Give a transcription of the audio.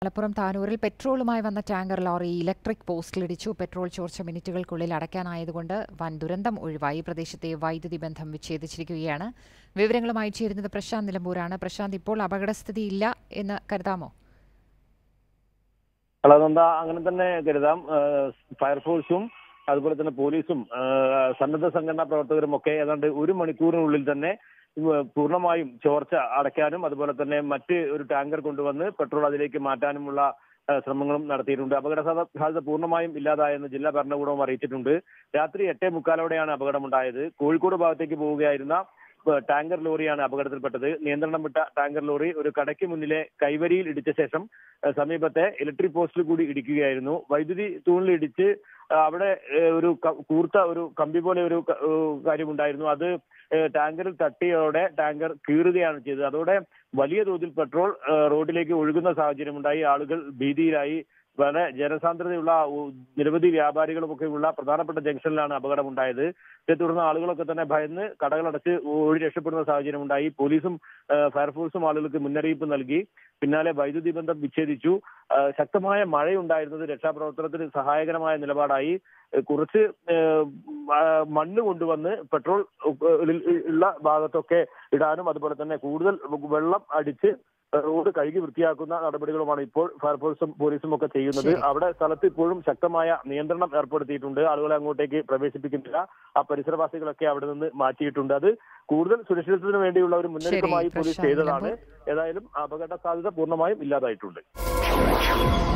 മലപ്പുറം താനൂരിൽ പെട്രോളുമായി വന്ന ടാങ്കർ ലോറി ഇലക്ട്രിക് പോസ്റ്റിലിടിച്ചു. പെട്രോൾ ചോർച്ച മിനിറ്റുകൾക്കുള്ളിൽ അടയ്ക്കാനായതുകൊണ്ട് വൻ ദുരന്തം ഒഴിവായി. പ്രദേശത്തെ വൈദ്യുതി ബന്ധം വിച്ഛേദിച്ചിരിക്കുകയാണ്. വിവരങ്ങളുമായി ചേരുന്നത് പ്രശാന്ത് നിലമ്പൂരാണ്. പ്രശാന്ത്, ഇപ്പോൾ അപകടസ്ഥിതിയില്ല എന്ന് കരുതാമോ? അങ്ങനെ തന്നെ കരുതാം. ഫയർഫോഴ്സും അതുപോലെ തന്നെ പോലീസും സന്നദ്ധ സംഘടനാ പ്രവർത്തകരും ഒക്കെ ഏതാണ്ട് 1 മണിക്കൂറിനുള്ളിൽ തന്നെ പൂർണ്ണമായും ചോർച്ച അടയ്ക്കാനും അതുപോലെ തന്നെ മറ്റ് ഒരു ടാങ്കർ കൊണ്ടുവന്ന് പെട്രോൾ അതിലേക്ക് മാറ്റാനുമുള്ള ശ്രമങ്ങളും നടത്തിയിട്ടുണ്ട്. അപകട സാധ്യത പൂർണ്ണമായും ഇല്ലാതായെന്ന് ജില്ലാ ഭരണകൂടവും അറിയിച്ചിട്ടുണ്ട്. രാത്രി 8:45-ഓടെയാണ് അപകടമുണ്ടായത്. കോഴിക്കോട് ഭാഗത്തേക്ക് പോവുകയായിരുന്ന ടാങ്കർ ലോറിയാണ് അപകടത്തിൽപ്പെട്ടത്. നിയന്ത്രണം വിട്ട ടാങ്കർ ലോറി ഒരു കടയ്ക്ക് മുന്നിലെ കൈവരിയിൽ ഇടിച്ച ശേഷം സമീപത്തെ ഇലക്ട്രിക് പോസ്റ്റിൽ കൂടി ഇടിക്കുകയായിരുന്നു. വൈദ്യുതി തൂണിൽ ഇടിച്ച് അവിടെ ഒരു കൂർത്ത ഒരു കമ്പി പോലെ ഒരു കാര്യമുണ്ടായിരുന്നു. അത് ടാങ്കറിൽ തട്ടിയോടെ ടാങ്കർ കീറുകയാണ് ചെയ്തത്. അതോടെ വലിയ തോതിൽ പെട്രോൾ റോഡിലേക്ക് ഒഴുകുന്ന സാഹചര്യമുണ്ടായി. ആളുകൾ ഭീതിയിലായി. വളരെ ജനസാന്ദ്രതയുള്ള നിരവധി വ്യാപാരികളുമൊക്കെ ഉള്ള പ്രധാനപ്പെട്ട ജംഗ്ഷനിലാണ് അപകടമുണ്ടായത്. ഇതേ തുടർന്ന് ആളുകളൊക്കെ തന്നെ ഭയന്ന് കടകളടച്ച് ഓടി രക്ഷപ്പെടുന്ന സാഹചര്യമുണ്ടായി. പോലീസും ഫയർഫോഴ്സും ആളുകൾക്ക് മുന്നറിയിപ്പ് നൽകി. പിന്നാലെ വൈദ്യുതി ബന്ധം വിച്ഛേദിച്ചു. ശക്തമായ മഴയുണ്ടായിരുന്നത് രക്ഷാപ്രവർത്തനത്തിന് സഹായകരമായ നിലപാടായി. കുറച്ച് മണ്ണ് കൊണ്ടുവന്ന് പെട്രോൾ ഉള്ള ഭാഗത്തൊക്കെ ഇടാനും അതുപോലെ തന്നെ കൂടുതൽ വെള്ളം അടിച്ച് റോഡ് കഴുകി വൃത്തിയാക്കുന്ന നടപടികളുമാണ് ഇപ്പോൾ ഫയർഫോഴ്സും പോലീസും ഒക്കെ ചെയ്യുന്നത്. അവിടെ സ്ഥലത്ത് ഇപ്പോഴും ശക്തമായ നിയന്ത്രണം ഏർപ്പെടുത്തിയിട്ടുണ്ട്. ആളുകളെ അങ്ങോട്ടേക്ക് പ്രവേശിപ്പിക്കുന്നില്ല. ആ പരിസരവാസികളൊക്കെ അവിടെ നിന്ന് മാറ്റിയിട്ടുണ്ട്. അത് കൂടുതൽ സുരക്ഷിതത്വത്തിന് വേണ്ടിയുള്ള ഒരു മുന്നൊരുക്കമായി പോലീസ് ചെയ്തതാണ്. ഏതായാലും അപകട സാധ്യത പൂർണ്ണമായും ഇല്ലാതായിട്ടുണ്ട്.